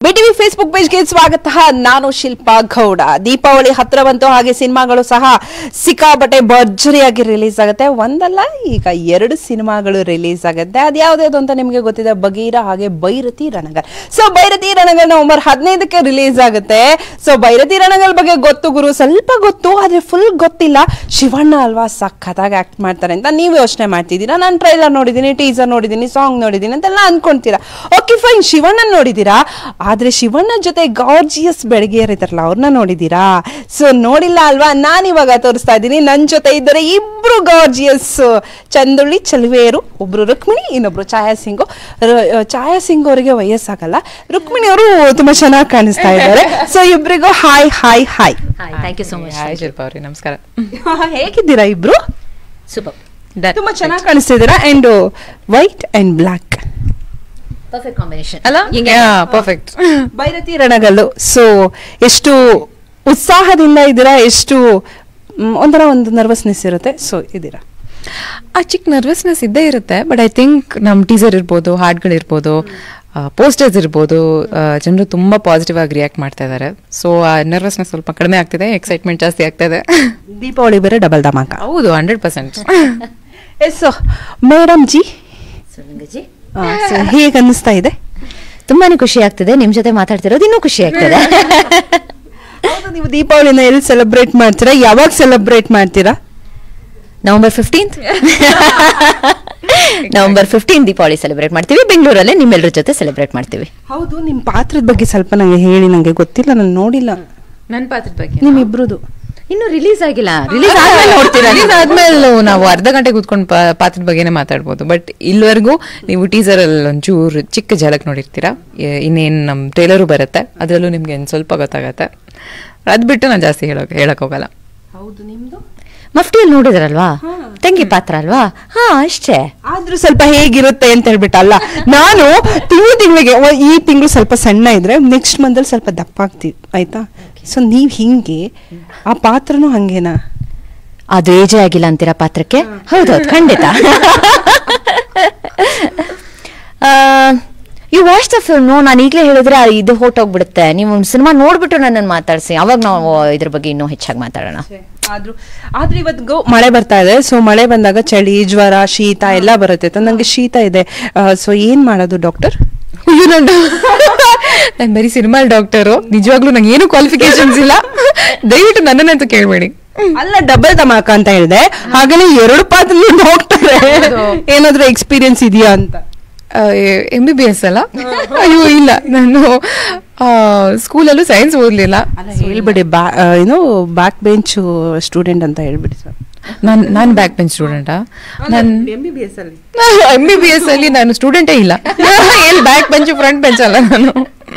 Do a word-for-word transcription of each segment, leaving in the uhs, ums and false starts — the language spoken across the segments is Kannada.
ಬಿಟಿವಿ ಫೇಸ್ಬುಕ್ ಪೇಜ್ಗೆ ಸ್ವಾಗತ. ನಾನು ಶಿಲ್ಪಾ ಗೌಡ. ದೀಪಾವಳಿ ಹತ್ರ ಬಂತು, ಹಾಗೆ ಸಿನಿಮಾಗಳು ಸಹ ಸಿಕ್ಕಾಪಟ್ಟೆ ಭರ್ಜರಿಯಾಗಿ ರಿಲೀಸ್ ಆಗುತ್ತೆ. ಒಂದಲ್ಲ ಈಗ ಎರಡು ಸಿನಿಮಾಗಳು ರಿಲೀಸ್ ಆಗುತ್ತೆ. ಅದ್ಯಾವ್ದು ಅಂತ ನಿಮಗೆ ಗೊತ್ತಿದೆ, ಬಗೀರ ಹಾಗೆ ಬೈರತಿ ರಣಗಲ್. ಸೊ ಬೈರತಿ ರಣಗಲ್ ನವೆಂಬರ್ ಹದಿನೈದಕ್ಕೆ ರಿಲೀಸ್ ಆಗುತ್ತೆ. ಸೊ ಬೈರತಿ ರಣಗಲ್ ಬಗ್ಗೆ ಗೊತ್ತು ಗುರು, ಸ್ವಲ್ಪ ಗೊತ್ತು, ಆದ್ರೆ ಫುಲ್ ಗೊತ್ತಿಲ್ಲ. ಶಿವಣ್ಣ ಅಲ್ವಾ ಸಖತ್ತಾಗಿ ಆಕ್ಟ್ ಮಾಡ್ತಾರೆ ಅಂತ ನೀವು ಯೋಚನೆ ಮಾಡ್ತಿದ್ದೀರಾ. ನಾನು ಟ್ರೈಲರ್ ನೋಡಿದ್ದೀನಿ, ಟೀಸರ್ ನೋಡಿದ್ದೀನಿ, ಸಾಂಗ್ ನೋಡಿದ್ದೀನಿ ಅಂತೆಲ್ಲ ಅನ್ಕೊಂತೀರಾ. ಓಕೆ ಫೈನ್, ಶಿವಣ್ಣ ನೋಡಿದ್ದೀರಾ, ಆದ್ರೆ ಶಿವಣ್ಣ ಜೊತೆ ಗಾರ್ಜಿಯಸ್ ಬೆಳಗಿಯರ್ ಇದಾರಲ್ಲ ಅವ್ರನ್ನ ನೋಡಿದೀರಾ? ಸೊ ನೋಡಿಲ್ಲ ಅಲ್ವಾ, ನಾನು ಇವಾಗ ತೋರಿಸ್ತಾ ಇದ್ದೀನಿ. ನನ್ನ ಜೊತೆ ಇದ್ದಾರೆ ಇಬ್ರು ಗಾರ್ಜಿಯಸ್ ಚಂದುಳ್ಳಿ ಚಲುವೆಯರು. ಒಬ್ರು ರುಕ್ಮಿಣಿ, ಇನ್ನೊಬ್ರು ಛಾಯಾ ಸಿಂಗು. ಛಾಯಾ ಸಿಂಗ್ ಅವರಿಗೆ ವಯಸ್ಸಾಗಲ್ಲ, ರುಕ್ಮಿಣಿ ಅವರು ತುಂಬಾ ಚೆನ್ನಾಗಿ ಕಾಣಿಸ್ತಾ ಇದ್ದಾರೆ. ಸೊ ಇಬ್ರಿಗೂ hi hi hi. Thank you so much. Hi Shilpa ಅವ್ರಿ, ನಮಸ್ಕಾರ. ಹೇಗಿದ್ದೀರಾ ಇಬ್ರು? ಸೂಪರ್, ತುಂಬಾ ಚೆನ್ನಾಗಿ ಕಾಣಿಸ್ತಿದ್ದೀರಾ. And white and black perfect combination ಅಲ್ಲ? ಪರ್ಫೆಕ್ಟ್. ಬೈರತಿ ರಣಗಲ್ಲು. ಸೊ ಎಷ್ಟು ಉತ್ಸಾಹದಿಂದ ಇದ್ದೀರಾ, ಎಷ್ಟು ಒಂಥರ ಒಂದು ನರ್ವಸ್ನೆಸ್ ಇರುತ್ತೆ. ಸೊ ಇದ್ದೀರಾ? ಆ ಚಿಕ್ಕ ನರ್ವಸ್ನೆಸ್ ಇದ್ದೇ ಇರುತ್ತೆ, ಬಟ್ ಐ ಥಿಂಕ್ ನಮ್ಮ ಟೀಸರ್ ಇರ್ಬೋದು, ಹಾಡ್ಗಳಿರ್ಬೋದು, ಪೋಸ್ಟರ್ಸ್ ಇರ್ಬೋದು, ಜನರು ತುಂಬಾ ಪಾಸಿಟಿವ್ ಆಗಿ ರಿಯಾಕ್ಟ್ ಮಾಡ್ತಾ ಇದ್ದಾರೆ. ಸೊ ಆ ನರ್ವಸ್ನೆಸ್ ಸ್ವಲ್ಪ ಕಡಿಮೆ ಆಗ್ತಿದೆ, ಎಕ್ಸೈಟ್ಮೆಂಟ್ ಜಾಸ್ತಿ ಆಗ್ತಾ ಇದೆ. ದೀಪಾವಳಿ ಬೇರೆ ಡಬಲ್ ಧಮಾಕ. ಹೌದು, hundred percent. Yes madam ji, ಸುರಂಗಜಿ, ಹೇಗೆ ಅನ್ನಿಸ್ತಾ ಇದೆ? ತುಂಬಾನೇ ಖುಷಿ ಆಗ್ತಿದೆ. ನಿಮ್ ಜೊತೆ ಮಾತಾಡ್ತಿರೋದು ಇನ್ನೂ ಖುಷಿ ಆಗ್ತದೆ. ನೀವು ದೀಪಾವಳಿನ ಎಲ್ಲಿ ಸೆಲೆಬ್ರೇಟ್ ಮಾಡ್ತೀರಾ, ಯಾವಾಗ ಸೆಲೆಬ್ರೇಟ್ ಮಾಡ್ತೀರಾ? November fifteenth November fifteen Deepavali celebrate ಮಾಡ್ತೀವಿ. ಬೆಂಗಳೂರಲ್ಲಿ ನಿಮ್ಮೆಲ್ಲರ ಜೊತೆ ಸೆಲೆಬ್ರೇಟ್ ಮಾಡ್ತೀವಿ. ಹೌದು, ನಿಮ್ ಪಾತ್ರದ ಬಗ್ಗೆ ಸ್ವಲ್ಪ ನಂಗೆ ಹೇಳಿ, ನಂಗೆ ಗೊತ್ತಿಲ್ಲ, ನಾನು ನೋಡಿಲ್ಲ. ನನ್ನ ಪಾತ್ರದ ಬಗ್ಗೆ ನಿಮ್ ಇಬ್ರುದು ಇನ್ನು ರಿಲೀಸ್ ಆಗಿಲ್ಲ. ರಿಲೀಸ್ ಆದ್ಮೇಲೆ ನೋಡ್ತೀರಾ? ರಿಲೀಸ್ ಆದ್ಮೇಲೆ ನಾವು ಅರ್ಧ ಗಂಟೆ ಕೂತ್ಕೊಂಡು ಪಾತ್ರದ ಬಗ್ಗೆನೇ ಮಾತಾಡ್ಬೋದು. ಬಟ್ ಇಲ್ಲಿವರೆಗೂ ನೀವು ಟೀಸರ್ ಅಲ್ಲಿ ಒಂಚೂರು ಚಿಕ್ಕ ಝಲಕ್ ನೋಡಿರ್ತೀರಾ. ಇನ್ನೇನು ನಮ್ಮ ಟ್ರೇಲರು ಬರುತ್ತೆ, ಅದರಲ್ಲೂ ನಿಮ್ಗೆ ಒಂದು ಸ್ವಲ್ಪ ಗೊತ್ತಾಗತ್ತೆ. ಅದ್ ಬಿಟ್ಟು ನಾನು ಜಾಸ್ತಿ ಹೇಳಕ್ ಹೇಳಕ್ ಹೋಗಲ್ಲ. ಹೌದು, ನಿಮ್ದು ಮಫ್ಟಿಯಲ್ಲಿ ನೋಡಿದ್ರಲ್ವಾ, ತಂಗಿ ಪಾತ್ರ ಅಲ್ವಾ? ಹಾ, ಅಷ್ಟೇ. ಆದ್ರೂ ಸ್ವಲ್ಪ ಹೇಗಿರುತ್ತೆ ಅಂತ ಹೇಳ್ಬಿಟ್ಟಲ್ಲ. ನಾನು ತಿಂಗಳು ತಿಂಗಳಿಗೆ ಈ ತಿಂಗಳು ಸ್ವಲ್ಪ ಸಣ್ಣ ಇದ್ರೆ ನೆಕ್ಸ್ಟ್ ಮಂತ್ ಅಲ್ಲಿ ಸ್ವಲ್ಪ ದಪ್ಪ ಆಗ್ತೀವಿ, ಆಯ್ತಾ? ಸೊ ನೀವ್ ಹಿಂಗೆ, ಆ ಪಾತ್ರನೂ ಹಂಗೇನಾ? ಅದು ಏಜೇ ಆಗಿಲ್ಲ ಅಂತೀರಾ ಪಾತ್ರಕ್ಕೆ? ಹೌದೌದು, ಖಂಡಿತ. You watch the film. ನಾನು ಈಗಲೇ ಹೇಳಿದ್ರೆ ಇದು ಹೊರಟೋಗ್ಬಿಡುತ್ತೆ. ನೀವು ಸಿನಿಮಾ ನೋಡ್ಬಿಟ್ಟು ನನ್ನನ್ನು ಮಾತಾಡಿಸಿ, ಅವಾಗ ನಾವು ಇದ್ರ ಬಗ್ಗೆ ಇನ್ನೂ ಹೆಚ್ಚಾಗಿ ಮಾತಾಡೋಣ. ಆದ್ರೂ ಆದ್ರೆ ಇವತ್ತಿಗೂ ಮಳೆ ಬರ್ತಾ ಇದೆ. ಸೊ ಮಳೆ ಬಂದಾಗ ಚಳಿ, ಜ್ವರ, ಶೀತ ಎಲ್ಲ ಬರುತ್ತೆ. ನಂಗೆ ಶೀತ ಇದೆ. ಸೊ ಏನ್ ಮಾಡೋದು ಡಾಕ್ಟರ್? ನಾನು ಬರೀ ಸಿನಿಮಾ ಡಾಕ್ಟರು, ನಿಜವಾಗ್ಲೂ ನಂಗೆ ಏನು ಕ್ವಾಲಿಫಿಕೇಶನ್ಸ್ ಇಲ್ಲ. ದಯವಿಟ್ಟು ನನ್ನನ್ನಂತೂ ಕೇಳಬೇಡಿ. ಅಲ್ಲ, ಡಬಲ್ ಧಮಾಕ ಅಂತ ಹೇಳಿದೆ, ಹಾಗೇನೆ ಎರಡು ಪಾತ್ರ ಡಾಕ್ಟರ್, ಏನಾದ್ರೂ ಎಕ್ಸ್ಪೀರಿಯನ್ಸ್ ಇದೆಯಾ ಅಂತ? ಎಂ ಬಿ ಬಿ ಎಸ್ ಅಲ್ಲ? ಅಯ್ಯೋ ಇಲ್ಲ, ನಾನು ಸ್ಕೂಲಲ್ಲೂ ಸೈನ್ಸ್ ಓದ್ಲಿಲ್ಲ. ಹೇಳ್ಬಿಡಿ, ಬಾ ಏನು ಬ್ಯಾಕ್ ಬೆಂಚ್ ಸ್ಟೂಡೆಂಟ್ ಅಂತ ಹೇಳ್ಬಿಡಿ ಸರ್. ನಾನು ನಾನು ಬ್ಯಾಕ್ ಬೆಂಚ್ ಸ್ಟೂಡೆಂಟಾ? ನಾನು ಎಂ ಬಿ ಬಿ ಎಸ್ ಅಲ್ಲಿ ಎಂ ಬಿ ಬಿ ಎಸ್ ಅಲ್ಲಿ ನಾನು ಸ್ಟೂಡೆಂಟೇ ಇಲ್ಲ. ಎಲ್ಲಿ ಬ್ಯಾಕ್ ಬೆಂಚ್ ಫ್ರಂಟ್ ಬೆಂಚ್ ಅಲ್ಲ ನಾನು.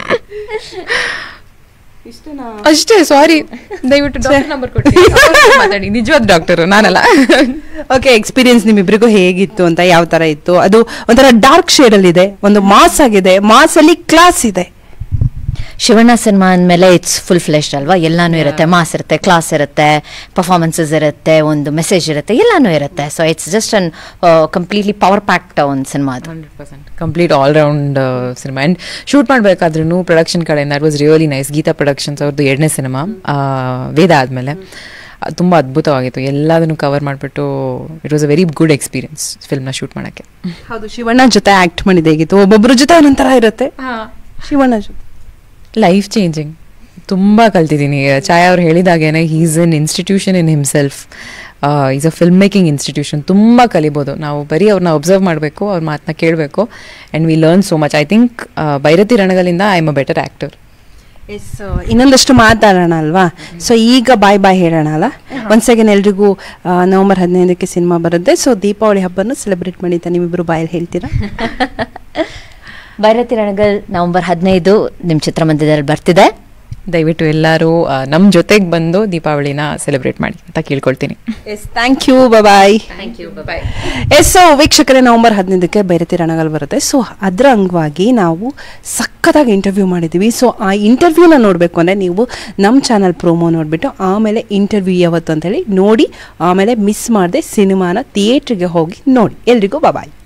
ಅಷ್ಟೇ, ಸಾರಿ. ದಯವಿಟ್ಟು ಡಾಕ್ಟರ್ ನಂಬರ್ ಕೊಡಿ, ಮಾತಾಡಿ. ನಿಜವಾದ ಡಾಕ್ಟರ್ ನಾನಲ್ಲ. ಓಕೆ, ಎಕ್ಸ್ಪೀರಿಯನ್ಸ್ ನಿಮ್ಮಿಬ್ರಿಗೂ ಹೇಗಿತ್ತು ಅಂತ, ಯಾವ ತರ ಇತ್ತು? ಅದು ಒಂಥರ ಡಾರ್ಕ್ ಶೇಡ್ ಅಲ್ಲಿ ಇದೆ, ಒಂದು ಮಾಸ್ ಆಗಿದೆ, ಮಾಸ್ ಅಲ್ಲಿ ಕ್ಲಾಸ್ ಇದೆ. ಶಿವಣ್ಣ ಸಿನಿಮಾ ಅಂದಮೇಲೆ ಇಟ್ಸ್ ಫುಲ್ ಫ್ಲೆಶ್ಡ್ ಅಲ್ವಾ? ಎಲ್ಲಾನು ಇರುತ್ತೆ, ಮಾಸ್ ಇರುತ್ತೆ, ಕ್ಲಾಸ್ ಇರುತ್ತೆ, ಪರ್ಫಾರ್ಮೆನ್ಸಸ್ ಇರುತ್ತೆ, ಒಂದು ಮೆಸೇಜ್ ಇರುತ್ತೆ, ಎಲ್ಲಾನು ಇರುತ್ತೆ. So it's just an completely power packed ಒಂದು ಸಿನಿಮಾ ಅದು. Hundred percent complete all round cinema. And shoot ಮಾಡಬೇಕಾದ್ರೂ ಪ್ರೊಡಕ್ಷನ್ ಕಡೆಯಿಂದ it was really nice. Geetha productions ಅವ್ರದ್ದು ಎರಡನೇ ಸಿನಿಮಾ ವೇದ ಆದಮೇಲೆ ತುಂಬ ಅದ್ಭುತವಾಗಿತ್ತು. ಎಲ್ಲದನ್ನು ಕವರ್ ಮಾಡಿಬಿಟ್ಟು it was a very good experience ಫಿಲ್ಮ್ನ ಶೂಟ್ ಮಾಡೋಕ್ಕೆ. ಹೌದು, ಶಿವಣ್ಣ ಜೊತೆ ಆಕ್ಟ್ ಮಾಡಿದೆ ಹೇಗಿತ್ತು? ಒಬ್ಬೊಬ್ಬರ ಜೊತೆ ಒಂದೊಂಥರ ಇರುತ್ತೆ. ಶಿವಣ್ಣ ಜೊತೆ ಲೈಫ್ ಚೇಂಜಿಂಗ್, ತುಂಬ ಕಲ್ತಿದ್ದೀನಿ. ಛಾಯಾ ಅವ್ರು ಹೇಳಿದಾಗೇನೆ, he's an institution in himself. Is a film making institution. ತುಂಬ ಕಲಿಬೋದು ನಾವು. ಬರೀ ಅವ್ರನ್ನ ಒಬ್ಸರ್ವ್ ಮಾಡಬೇಕು, ಅವ್ರ ಮಾತನ್ನ ಕೇಳಬೇಕು, and we learn so much. I think Bairathi ರಣಗಲಿಂದ I am a better actor. Yes, ಇನ್ನೊಂದಷ್ಟು ಮಾತಾಡೋಣ ಅಲ್ವಾ? ಸೊ ಈಗ ಬಾಯ್ ಬಾಯ್ ಹೇಳೋಣ ಅಲ್ಲ? ಒನ್ಸ್ ಅಗೇನ್ ಎಲ್ರಿಗೂ ನವೆಂಬರ್ ಹದಿನೈದಕ್ಕೆ ಸಿನಿಮಾ ಬರುತ್ತೆ. ಸೊ ದೀಪಾವಳಿ ಹಬ್ಬನ ಸೆಲೆಬ್ರೇಟ್ ಮಾಡಿದ್ದ ನಿಮ್ಮಿಬ್ರು ಬಾಯಲ್ಲಿ ಹೇಳ್ತೀರಾ? ಬೈರತಿ ರಣಗಲ್ ನವೆಂಬರ್ ಹದಿನೈದು ನಿಮ್ಮ ಚಿತ್ರಮಂದಿರದಲ್ಲಿ ಬರ್ತಿದೆ. ದಯವಿಟ್ಟು ಎಲ್ಲರೂ ನಮ್ಮ ಜೊತೆಗೆ ಬಂದು ದೀಪಾವಳಿನ ಸೆಲೆಬ್ರೇಟ್ ಮಾಡಿ ಅಂತ ಕೇಳ್ಕೊಳ್ತೀನಿ. Yes, thank you, bye. Thank you, bye. Yes, so ವೀಕ್ಷಕರೇ, ನವೆಂಬರ್ ಹದಿನೈದಕ್ಕೆ ಬೈರತಿ ರಣಗಲ್ ಬರುತ್ತೆ. ಸೊ ಅದರ ಅಂಗವಾಗಿ ನಾವು ಸಖತ್ತಾಗಿ ಇಂಟರ್ವ್ಯೂ ಮಾಡಿದ್ದೀವಿ. ಸೊ ಆ ಇಂಟರ್ವ್ಯೂನ ನೋಡಬೇಕು ಅಂದರೆ ನೀವು ನಮ್ಮ ಚಾನಲ್ ಪ್ರೋಮೋ ನೋಡಿಬಿಟ್ಟು ಆಮೇಲೆ ಇಂಟರ್ವ್ಯೂ ಯಾವತ್ತು ಅಂತೇಳಿ ನೋಡಿ, ಆಮೇಲೆ ಮಿಸ್ ಮಾಡದೆ ಸಿನಿಮಾನ ಥಿಯೇಟ್ರಿಗೆ ಹೋಗಿ ನೋಡಿ. ಎಲ್ರಿಗೂ ಬಾಯ್.